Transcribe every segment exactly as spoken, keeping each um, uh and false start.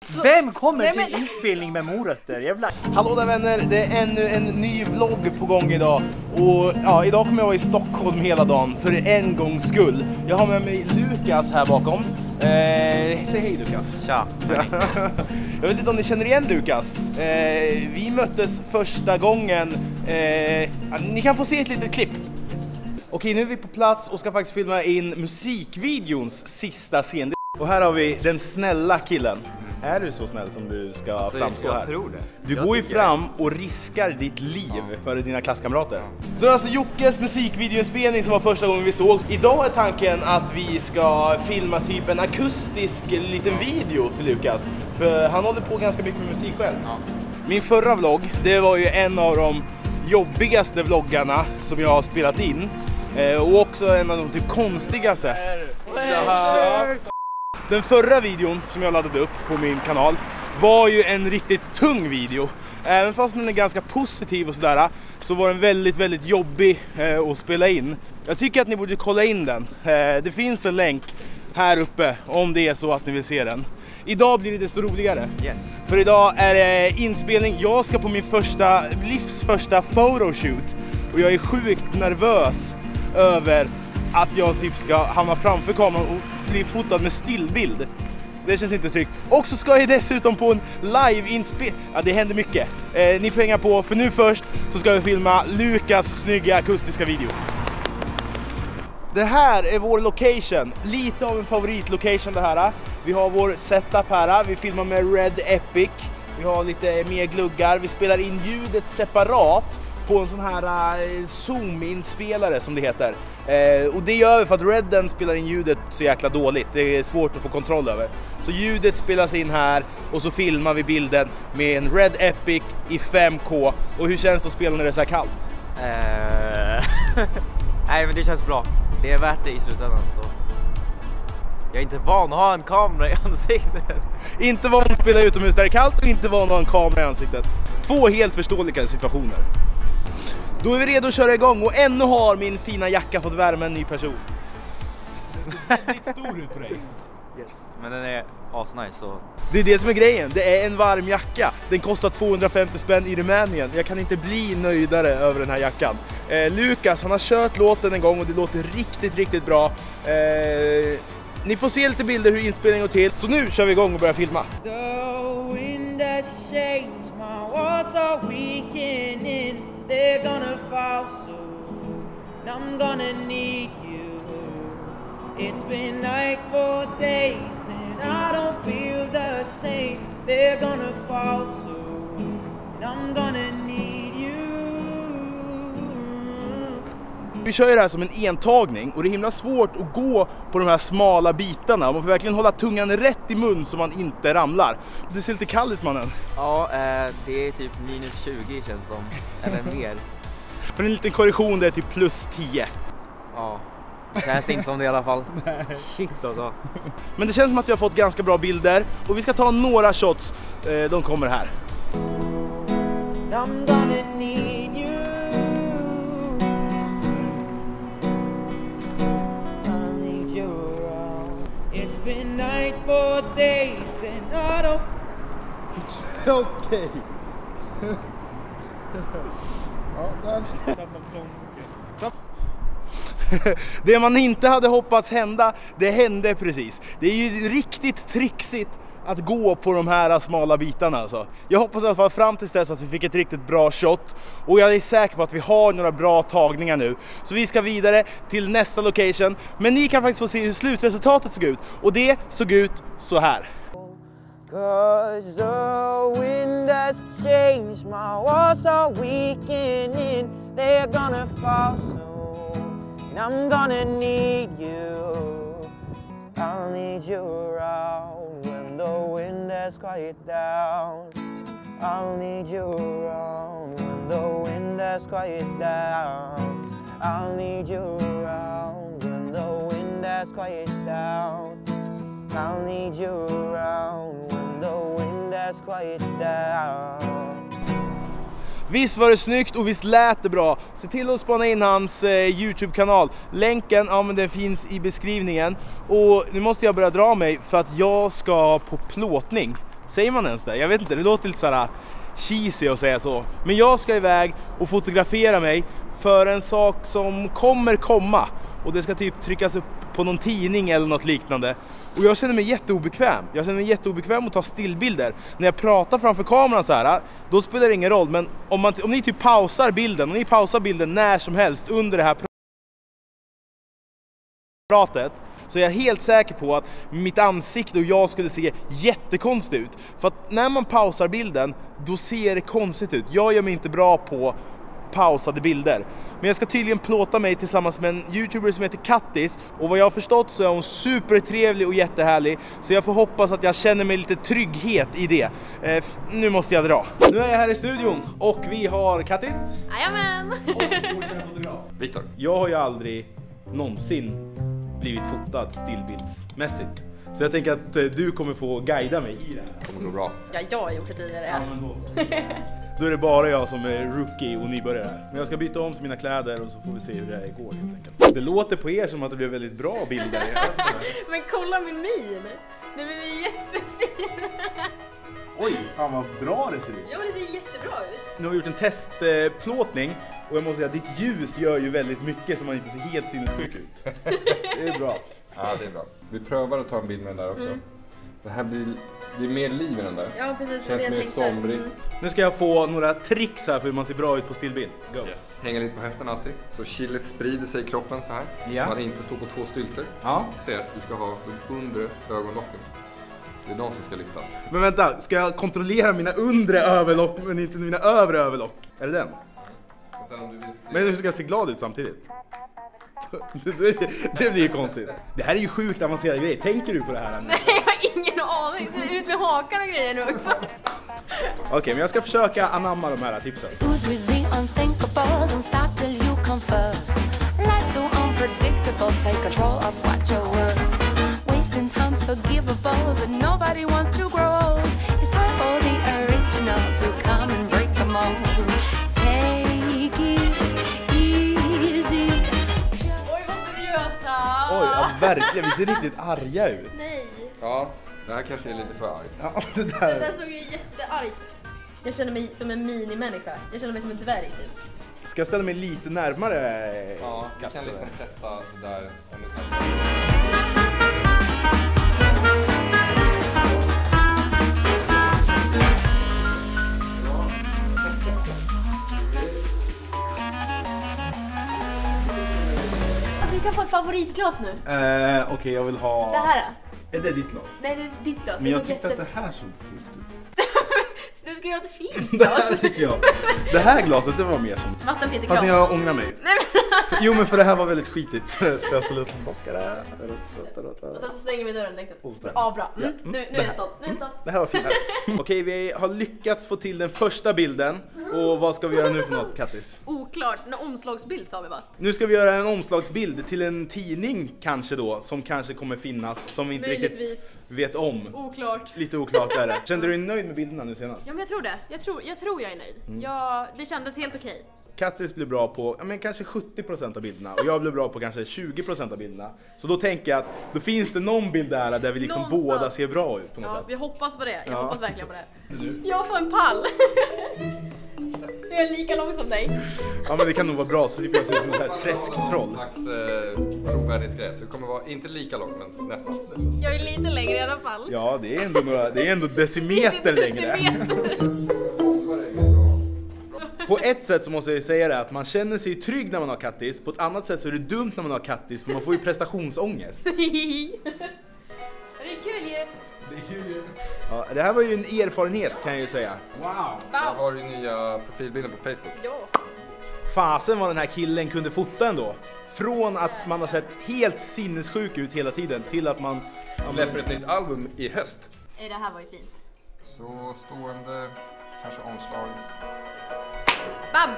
Vem kommer Nej, till men... inspelning med morötter? Jävlar. Hallå där vänner, det är ännu en ny vlogg på gång idag. Och ja, idag kommer jag vara i Stockholm hela dagen för en gångs skull. Jag har med mig Lukas här bakom. Eh, säg hej Lukas. Tja. Jag vet inte om ni känner igen Lukas. Eh, vi möttes första gången. Eh, ni kan få se ett litet klipp. Okej, nu är vi på plats och ska faktiskt filma in musikvideons sista scen. Och här har vi den snälla killen. Är du så snäll som du ska alltså, framstå jag här? Tror det. Du jag går ju fram och riskar ditt liv ja. för dina klasskamrater. Ja. Så alltså Jockes musikvideoinspelning som var första gången vi såg. Idag är tanken att vi ska filma typ en akustisk liten video till Lukas. För han håller på ganska mycket med musik själv. Ja. Min förra vlogg, det var ju en av de jobbigaste vloggarna som jag har spelat in. Eh, och också en av de typ konstigaste. Den förra videon som jag laddade upp på min kanal var ju en riktigt tung video. Även fast den är ganska positiv och sådär, så var den väldigt, väldigt jobbig eh, att spela in. Jag tycker att ni borde kolla in den. Eh, det finns en länk här uppe om det är så att ni vill se den. Idag blir det desto roligare. Yes. För idag är det inspelning. Jag ska på min första, livs första photoshoot. Och jag är sjukt nervös över att jag typ ska hamna framför kameran och bli fotad med stillbild. Det känns inte tryggt. Och så ska jag dessutom på en live-inspel... Ja, det händer mycket. Eh, ni får hänga på, för nu först så ska vi filma Lukas snygga akustiska video. Det här är vår location. Lite av en favoritlocation det här. Vi har vår setup här. Vi filmar med Red Epic. Vi har lite mer gluggar. Vi spelar in ljudet separat på en sån här uh, zoom-inspelare som det heter. Uh, och det gör vi för att Redden spelar in ljudet så jäkla dåligt. Det är svårt att få kontroll över. Så ljudet spelas in här och så filmar vi bilden med en Red Epic i fem K. Och hur känns det att spela när det är så här kallt? Uh... Nej, men det känns bra. Det är värt det i slutändan. Så. Jag är inte van att ha en kamera i ansiktet. Inte van att spela utomhus där det är kallt och inte van att ha en kamera i ansiktet. Två helt förståeliga situationer. Då är vi redo att köra igång och ännu har min fina jacka fått värma en ny person. Den ser väldigt stor ut på dig. Yes, men den är asnice så... Det är det som är grejen, det är en varm jacka. Den kostar tvåhundrafemtio spänn i Rumänien. Jag kan inte bli nöjdare över den här jackan. eh, Lukas, han har kört låten en gång och det låter riktigt, riktigt bra. eh, Ni får se lite bilder hur inspelningen går till. Så nu kör vi igång och börjar filma. They're gonna fall soon. I'm gonna need you. It's been night for days and I don't feel the same. They're gonna fall soon. I'm gonna need you. Vi kör ju det här som en entagning och det är himla svårt att gå på de här smala bitarna. Man får verkligen hålla tungan rätt i mun så man inte ramlar. Du ser lite kall ut, mannen. Ja, eh, det är typ minus tjugo känns som. Eller mer. För en liten korrektion det är typ plus tio. Ja, det känns inte som det i alla fall. Shit alltså. Men det känns som att vi har fått ganska bra bilder. Och vi ska ta några shots. eh, De kommer här. I'm gonna need you. It's been night for days and I don't... Okej. Det man inte hade hoppats hända, det hände precis. Det är ju riktigt trixigt att gå på de här smala bitarna alltså. Jag hoppas i alla fall fram tills dess att vi fick ett riktigt bra shot. Och jag är säker på att vi har några bra tagningar nu. Så vi ska vidare till nästa location. Men ni kan faktiskt få se hur slutresultatet såg ut. Och det såg ut så här. Cause the wind has changed, my walls are weakening. They're gonna fall soon, and I'm gonna need you. I'll need you around when the wind has quieted down. I'll need you around when the wind has quieted down. I'll need you around when the wind has quieted down. I'll need you around when the wind has quieted down. Visst var det snyggt och visst lät det bra. Se till att spana in hans eh, YouTube-kanal. Länken, ja, men den finns i beskrivningen. Och nu måste jag börja dra mig för att jag ska på plåtning. Säger man ens det? Jag vet inte, det låter lite såhär cheesy att säga så. Men jag ska iväg och fotografera mig för en sak som kommer komma. Och det ska typ tryckas upp på någon tidning eller något liknande. Och jag känner mig jätteobekväm. Jag känner mig jätteobekväm att ta stillbilder. När jag pratar framför kameran så här, då spelar det ingen roll. Men om, man, om ni typ pausar bilden, om ni pausar bilden när som helst under det här pratet, så är jag helt säker på att mitt ansikte och jag skulle se jättekonstigt ut. För att när man pausar bilden, då ser det konstigt ut. Jag gör mig inte bra på pausade bilder. Men jag ska tydligen plåta mig tillsammans med en youtuber som heter Kattis. Och vad jag har förstått så är hon supertrevlig och jättehärlig. Så jag får hoppas att jag känner mig lite trygghet i det. Eh, nu måste jag dra. Nu är jag här i studion och vi har Kattis. Jajamän! Och vår kära fotograf. Viktor. Jag har ju aldrig någonsin blivit fotad stillbildsmässigt. Så jag tänker att du kommer få guida mig i det här. Det kommer gå bra. Ja, jag har gjort det tidigare. Ja, men då så. Då är det bara jag som är rookie och nybörjare här. Men jag ska byta om till mina kläder och så får vi se hur det här går helt enkelt. Det låter på er som att det blir väldigt bra bilder. Men kolla min min! Det blir ju jättefin! Oj, fan vad bra det ser ut. Ja, det ser jättebra ut. Nu har vi gjort en testplåtning och jag måste säga att ditt ljus gör ju väldigt mycket så man inte ser helt sinnessjuk ut. Det är bra. Ja, det är bra. Vi prövar att ta en bild med den där också. Mm. Det här blir, det är mer liv i den där. Ja, precis. Känns det mer tänkte. somrigt. Mm. Nu ska jag få några tricks här för hur man ser bra ut på stillbild. Go. Yes. Hänga lite på höften alltid. Så chillet sprider sig i kroppen så här. Ja. Man inte står på två stylter. Ja. Det är att du ska ha de undre ögonlocken. Det är de som ska lyftas. Men vänta, ska jag kontrollera mina undre överlock men inte mina övre överlock? Är det den? Och sen om du vill se... Men hur ska jag se glad ut samtidigt? det, det blir ju konstigt. Det här är ju sjukt avancerade grejer. Tänker du på det här? Nej, jag har ingen aning. Du är ut med hakan och grejer nu också. Okej, okay, men jag ska försöka anamma de här tipsen. Who's with the unthinkable? Don't stop till you come first. Life so unpredictable. Take control of what you're worth. Wasting time's forgivable, but nobody wants to grow. It's time for the original to come and break the mold. Take it easy. Oj, vad seriösa! Oj, ja, verkligen. Vi ser riktigt arga ut. Nej. Ja, det här kanske är lite för argt. Ja, det Det där. där såg ju jätteargt. Jag känner mig som en minimänniska. Jag känner mig som en dvärg typ. Ska jag ställa mig lite närmare? Ja, vi kan Katze? liksom sätta det där. Om det Du kan få ett favoritglas nu. Eh, Okej, okay, jag vill ha... Det här då? Är det ditt glas? Nej, det är ditt glas. Men det jag såg tyckte jätte... att det här såg fult ut. Du ska göra ett fint Det här glas. tycker jag. Det här glaset, det var mer som... Vatten finns i Fast glas. jag ångrar mig. Nej, men... För, jo, men för det här var väldigt skitigt. Så jag ställer ett bockare. Och sen så stänger vi dörren direkt. Och så där. Ja, bra. Mm. Ja. Nu, nu Det är här. jag stolt. Nu är jag stolt. Det här var fint. Okej, vi har lyckats få till den första bilden. Och vad ska vi göra nu för något, Kattis? Oklart. En omslagsbild sa vi va? Nu ska vi göra en omslagsbild till en tidning kanske då. Som kanske kommer finnas. Som vi inte Möjligtvis. riktigt vet om. Oklart. Lite oklart är det. Kände du dig nöjd med bilderna nu senast? Ja, men jag tror det. Jag tror jag, tror jag är nöjd. Mm. Ja, det kändes helt okej. Kattis blir bra på ja, men kanske sjuttio procent av bilderna och jag blir bra på kanske tjugo procent av bilderna. Så då tänker jag att då finns det någon bild där där vi liksom Någonstans. båda ser bra ut på något Ja, sätt. vi hoppas på det. Jag Ja. hoppas verkligen på det. Du? Jag får en pall. Jag är lika lång som dig. Ja, men det kan nog vara bra så slipper jag se ut som en sån här träsktroll. En slags eh, trovärdighetsgrej. Så det kommer vara inte lika långt men nästan. Jag är lite längre i alla fall. Ja, det är ändå, några, det är ändå decimeter längre. Decimeter. På ett sätt så måste jag ju säga det att man känner sig trygg när man har kattis. På ett annat sätt så är det dumt när man har kattis för man får ju prestationsångest. Det är kul ju. Det är kul. Ja, det här var ju en erfarenhet kan jag ju säga. Wow! Jag har ju nya profilbilder på Facebook. Ja. Fasen vad den här killen kunde fota ändå. Från att man har sett helt sinnessjuk ut hela tiden till att man... Släpper ett nytt album i höst. Det här var ju fint. Så stående, kanske omslag. Bam!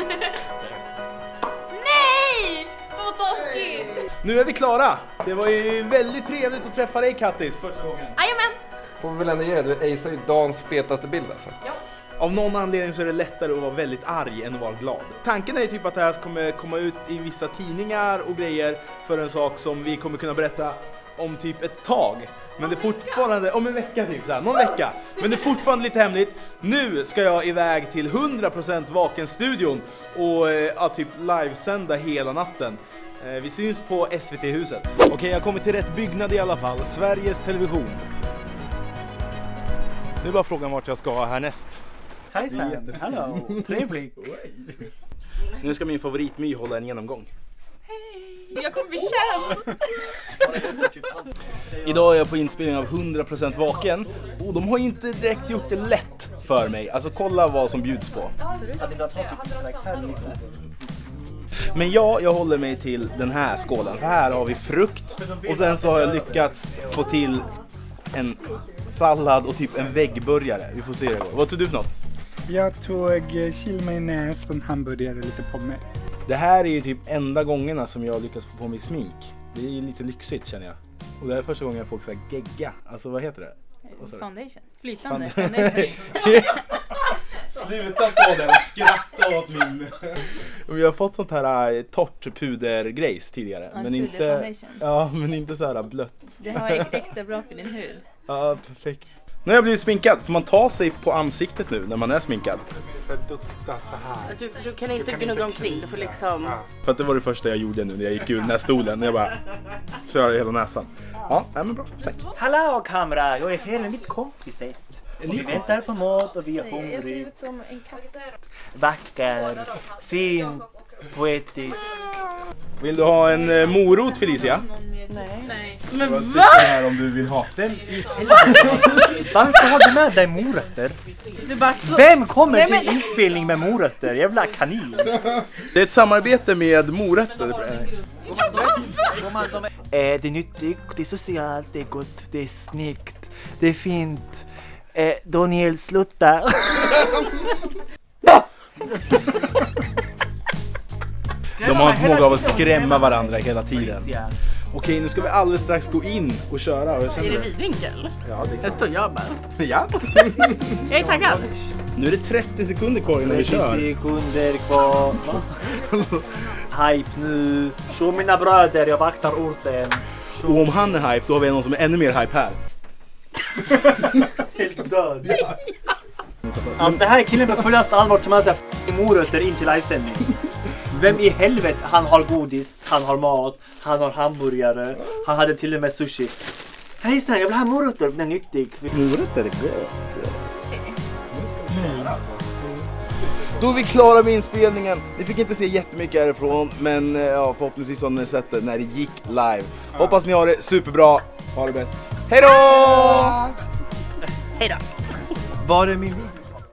Nej! Vad taskigt! Nu är vi klara! Det var ju väldigt trevligt att träffa dig Kattis första gången. Jajamän! Får vi väl ändå ge det, du acear ju dans fetaste bild alltså. Ja. Av någon anledning så är det lättare att vara väldigt arg än att vara glad. Tanken är ju typ att det här kommer komma ut i vissa tidningar och grejer för en sak som vi kommer kunna berätta om typ ett tag. Men det är fortfarande, om en vecka typ så här, någon vecka. Men det är fortfarande lite hemligt. Nu ska jag iväg till hundra procent Vaken-studion och eh, ja, typ livesända hela natten. Eh, vi syns på S V T-huset. Okej, okay, jag har kommit till rätt byggnad i alla fall. Sveriges Television. Nu är bara frågan vart jag ska härnäst. Hejsan, hallå, trevligt. Nu ska min favoritmy hålla en genomgång. Jag kommer bli kär. Idag är jag på inspelning av hundra procent Vaken. Och de har inte direkt gjort det lätt för mig. Alltså kolla vad som bjuds på. Men ja, jag håller mig till den här skålen. För här har vi frukt. Och sen så har jag lyckats få till en sallad och typ en väggburgare. Vi får se det. Vad tog du för något? Jag tog chilmajonnäs och en hamburgare, lite pommes. Det här är ju typ enda gångerna som jag lyckas få på mig smink. Det är lite lyxigt känner jag. Och det är första gången jag får så här gegga. Alltså vad heter det? Foundation. Flytande Fund- foundation. Sluta stå där och skratta åt min. Vi har fått sånt här äh, torrt pudergrejs tidigare. Ja, men inte, foundation. ja, men inte så här blött. Det har ex- extra bra för din hud. Ja, perfekt. Nu har jag blivit sminkad. Får man ta sig på ansiktet nu när man är sminkad? För att dutta så här. Du, du kan inte gnugga omkring, du får liksom... För att det var det första jag gjorde nu när jag gick ur den här stolen. Jag bara kör hela näsan. Ja, nej, men bra. Tack. Hallå kamera, jag är hela mitt kompiset. Vi väntar på mat och vi är Jag ser hungriga. ut som en katt. Vacker, fin, poetisk. Vill du ha en eh, morot Felicia? Nej. Nej. Men Jag va? sticker här om du vill ha. Vem i helvete? Varför har du med dig morötter? Du bara så... Vem kommer Nej, till men- inspelning med morötter? Jävla kanin. Det är ett samarbete med morötter. Eh, det är nyttigt, det är socialt, det är gott, det är snyggt, det är fint. Eh, Daniel, sluta. De har en förmåga av att skrämma varandra hela tiden. Okej, nu ska vi alldeles strax gå in och köra. Och jag Är känner det vidvinkel? Ja, det är Här står jag bara. Ja. Jag är taggad. Nu är det trettio sekunder kvar innan vi kör. trettio sekunder kvar. Hype nu. Show mina bröder, jag vaktar orten. Och om han är hype, då har vi någon som är ännu mer hype här. Helt död. Alltså det här är killen på fullast allvar tar med sig morötter in till livesändning. Vem i helvete, han har godis, han har mat, han har hamburgare, han hade till och med sushi. Hej snälla, jag vill ha morötter, den är nyttig. Morötter är gott. Då är vi klara med inspelningen. Ni fick inte se jättemycket härifrån, men ja, förhoppningsvis har ni sett det när det gick live. Hoppas ni har det superbra. Ha det bäst. Hej då! Hej då. Var är min